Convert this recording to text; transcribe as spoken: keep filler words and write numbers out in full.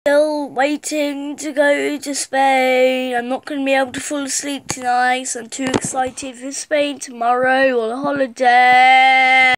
Still waiting to go to Spain. I'm not going to be able to fall asleep tonight, so I'm too excited for Spain tomorrow on holiday.